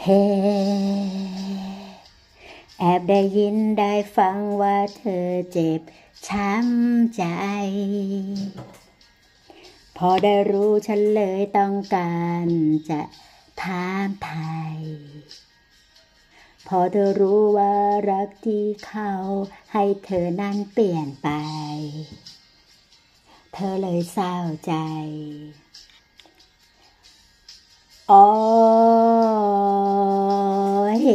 เฮ้แอบได้ยินได้ฟังว่าเธอเจ็บช้ำใจพอได้รู้ฉันเลยต้องการจะถามไทยพอเธอรู้ว่ารักที่เขาให้เธอนั้นเปลี่ยนไปเธอเลยเศร้าใจอ๋อเฮ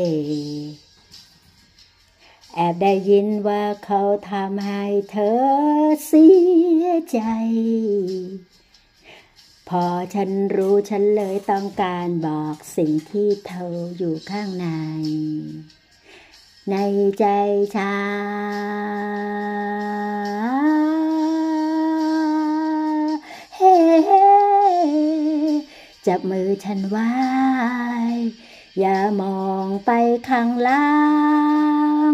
แอบได้ยินว่าเขาทำให้เธอเสียใจพอฉันรู้ฉันเลยต้องการบอกสิ่งที่เธออยู่ข้างในใจฉันเฮ้จับมือฉันไว้อย่ามองไปข้างหลัง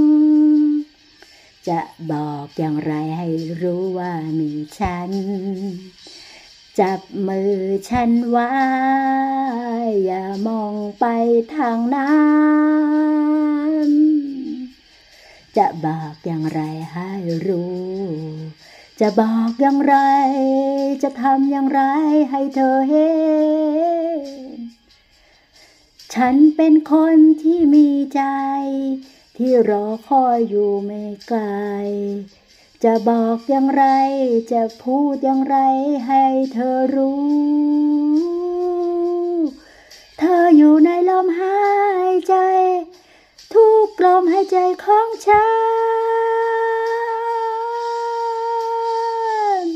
จะบอกอย่างไรให้รู้ว่ามีฉันจับมือฉันไว้อย่ามองไปทางนั้นจะบอกอย่างไรให้รู้จะบอกอย่างไรจะทำอย่างไรให้เธอเห็นฉันเป็นคนที่มีใจที่รอคอยอยู่ไม่ไกลจะบอกอย่างไรจะพูดอย่างไรให้เธอรู้เธออยู่ในลมหายใจทุกลมหายใจของฉัน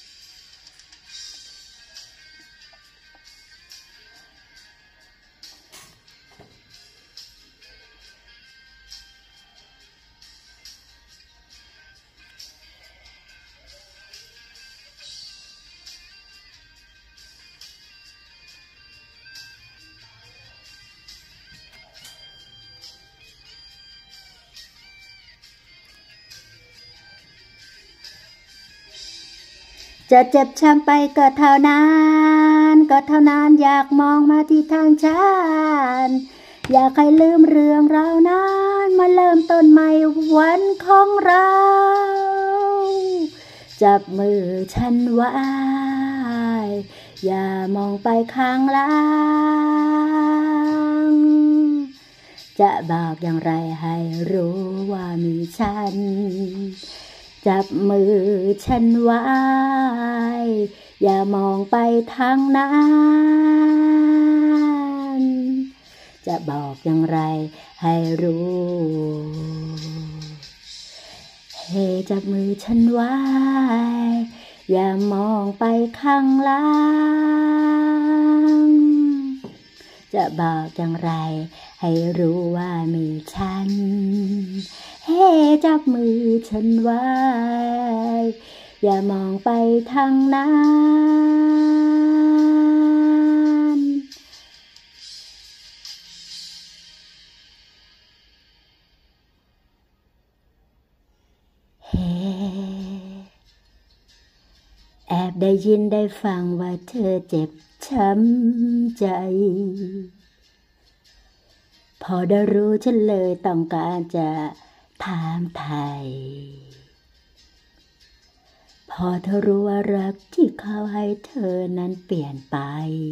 จะเจ็บช้ำไปก็เท่านั้นอยากมองมาที่ทางฉันอยากให้ลืมเรื่องราวนั้นมาเริ่มต้นใหม่วันของเราจับมือฉันไว้อย่ามองไปข้างหลังจะบอกอย่างไรให้รู้ว่ามีฉันจับมือฉันไว้อย่ามองไปทางนั้นจะบอกอย่างไรให้รู้เฮ้จับมือฉันไว้อย่ามองไปข้างหลังจะบอกอย่างไรให้รู้ว่ามีฉันเฮ้จับมือฉันไว้อย่ามองไปทางนั้นเฮ้แอบได้ยินได้ฟังว่าเธอเจ็บช้ำใจพอได้รู้ฉันเลยต้องการจะถามไทยพอเธอรู้ว่ารักที่เขาให้เธอนั้นเปลี่ยนไป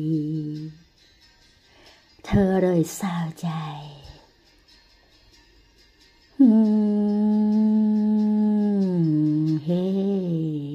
เธอเลยเศร้าใจเฮ้